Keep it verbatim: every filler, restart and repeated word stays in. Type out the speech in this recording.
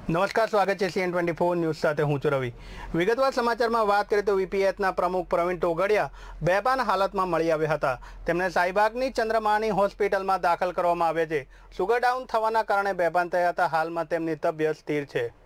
नमस्कार, स्वागत है सीएन ट्वेंटी फोर न्यूज़ साथ हूँ છું રવિ। વિગતવાર સમાચારમાં વાત કરીએ તો વીપીએચના પ્રમુખ પ્રવીણ ટોગડિયા બેભાન હાલતમાં મળી આવ્યા હતા। તેમને સાઈબાગની ચંદ્રમાની હોસ્પિટલમાં દાખલ કરવામાં આવ્યા છે। સુગર ડાઉન થવાના કારણે બેભાન થયા હતા। હાલમાં તેમની તબિયત સ્થિર છે।